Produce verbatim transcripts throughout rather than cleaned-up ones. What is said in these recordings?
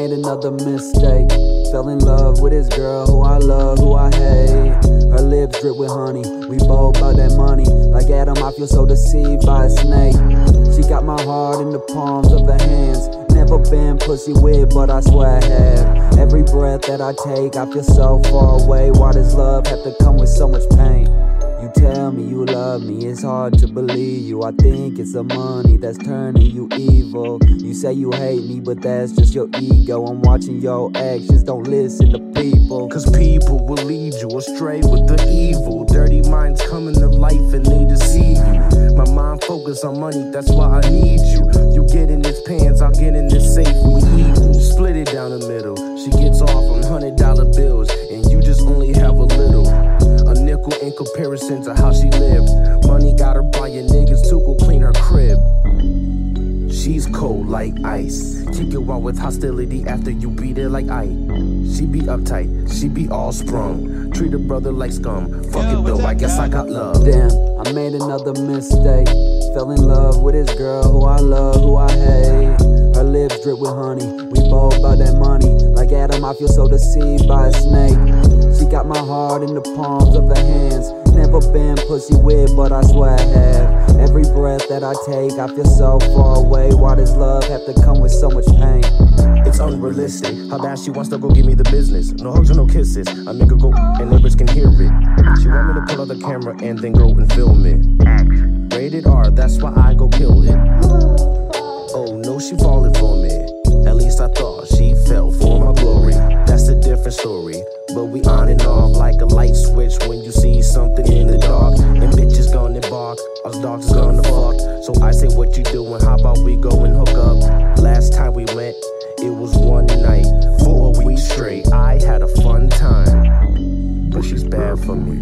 made another mistake. Fell in love with this girl who I love, who I hate. Her lips drip with honey, we both bout that money. Like Adam, I feel so deceived by a snake. She got my heart in the palms of her hands. Never been pussy with, but I swear I have. Every breath that I take, I feel so far away. Why does love have to come with so much pain? You tell me you love me, it's hard to believe you. I think it's the money that's turning you evil. You say you hate me, but that's just your ego. I'm watching your actions, don't listen to people. Cause people will lead you astray with the evil. Dirty minds coming to life and they deceive you. My mind focused on money, that's why I need you. You get in this pants, I'll get in this safe, we equal. Split it down the middle, she gets off on hundred dollar bills, and you just only have a little. A nickel in comparison to how she lived. Money got her buying niggas to go clean her crib. She's cold like ice. Kick you out with hostility after you beat it like ice. She be uptight, she be all sprung. Treat a brother like scum. Fuck it though, I guess I got love. Damn, I made another mistake. Fell in love with this girl who I love, who I hate. Her lips drip with honey, we both bout that money. Like Adam, I feel so deceived by a snake. She got my heart in the palms of her hands. Never been pussy with, but I swear I have. Every breath that I take, I feel so far away. Why does love have to come with so much pain? It's unrealistic, how bad she wants to go give me the business. No hugs or no kisses, a nigga go and neighbors can hear it. She want me to pull out the camera and then go and film it. Rated R, that's why I go kill it. Oh no, she falling for me. At least I thought she fell for my glory. That's a different story, but we on and off like a light switch when you see something in the dark. And bitches gonna bark, us dogs is gonna fuck. So I say, what you doing? How about we go and hook up? Last time we went, it was one night for a week straight. I had a fun time, but she's bad for me,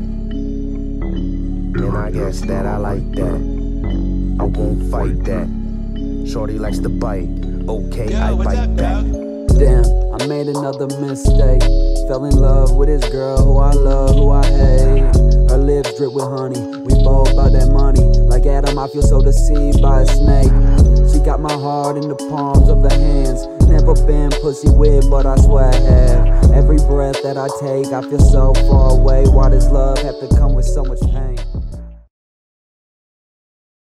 and I guess that I like that. I won't fight that. Shorty likes to bite, okay, I bite back. Damn, I made another mistake. Fell in love with this girl who I love, who I hate. Her lips drip with honey, we both bout that money. Like Adam, I feel so deceived by a snake. She got my heart in the palms of her hands. Never been pussy with, but I swear I have. Every breath that I take, I feel so far away. Why does love have to come with so much pain?